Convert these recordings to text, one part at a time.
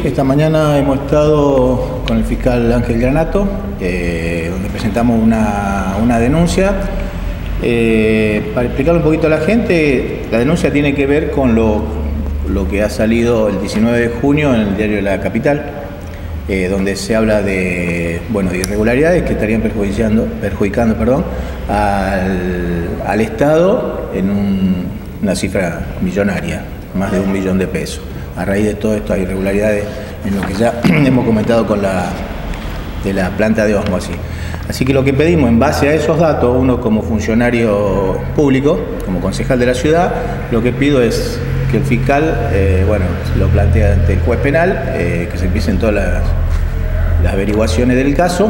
esta mañana hemos estado con el fiscal Ángel Granato, donde presentamos una denuncia. Para explicarle un poquito a la gente, la denuncia tiene que ver con lo que ha salido el 19 de junio en el diario de La Capital, donde se habla de irregularidades que estarían perjudicando al Estado en una cifra millonaria, más de 1 millón de pesos. A raíz de todo esto hay irregularidades en lo que ya hemos comentado de la planta de Osmo. Así que lo que pedimos en base a esos datos, uno como funcionario público, como concejal de la ciudad, lo que pido es que el fiscal lo plantea ante el juez penal, que se empiecen todas las averiguaciones del caso,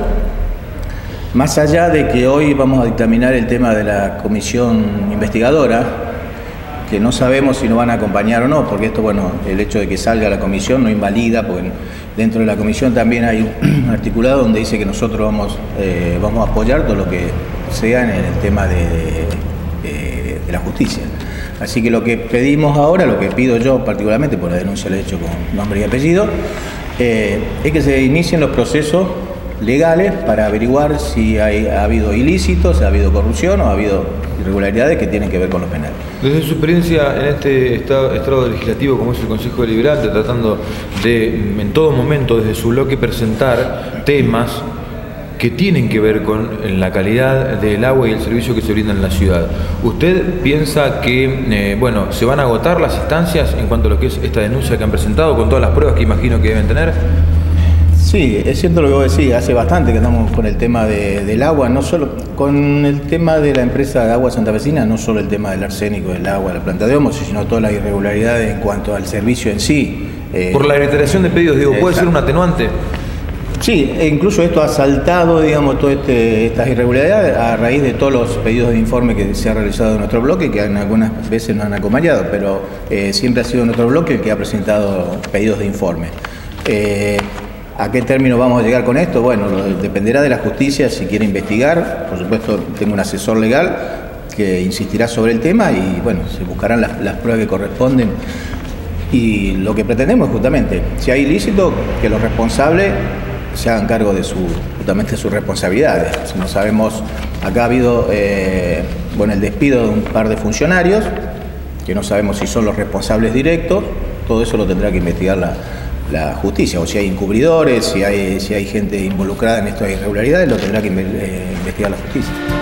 más allá de que hoy vamos a dictaminar el tema de la comisión investigadora, que no sabemos si nos van a acompañar o no, porque esto, el hecho de que salga la comisión no invalida, porque dentro de la comisión también hay un articulado donde dice que nosotros vamos a apoyar todo lo que sea en el tema de la justicia. Así que lo que pedimos ahora, lo que pido yo particularmente, por la denuncia la he hecho con nombre y apellido, es que se inicien los procesos legales para averiguar si ha habido ilícitos, si ha habido corrupción o ha habido irregularidades que tienen que ver con lo penal. Desde su experiencia en este estado legislativo como es el Consejo Deliberante, tratando de, en todo momento, desde su bloque, presentar temas que tienen que ver con la calidad del agua y el servicio que se brinda en la ciudad, ¿usted piensa que se van a agotar las instancias en cuanto a lo que es esta denuncia que han presentado, con todas las pruebas que imagino que deben tener? Sí, es cierto lo que vos decís, hace bastante que estamos con el tema del agua, no solo con el tema de la empresa de agua santafesina, no solo el tema del arsénico del agua de la planta de Osmo, sino todas las irregularidades en cuanto al servicio en sí. Por la reiteración de pedidos, ¿puede ser un atenuante? Sí, e incluso esto ha saltado, todas estas irregularidades a raíz de todos los pedidos de informe que se ha realizado en nuestro bloque, que algunas veces nos han acompañado, pero siempre ha sido nuestro bloque el que ha presentado pedidos de informe. ¿A qué término vamos a llegar con esto? Dependerá de la justicia si quiere investigar. Por supuesto, tengo un asesor legal que insistirá sobre el tema y se buscarán las pruebas que corresponden. Y lo que pretendemos es justamente, si hay ilícito, que los responsables se hagan cargo de sus responsabilidades. Si no sabemos, acá ha habido el despido de un par de funcionarios, que no sabemos si son los responsables directos. Todo eso lo tendrá que investigar la justicia, o si hay encubridores, si hay gente involucrada en estas irregularidades, lo tendrá que investigar la justicia.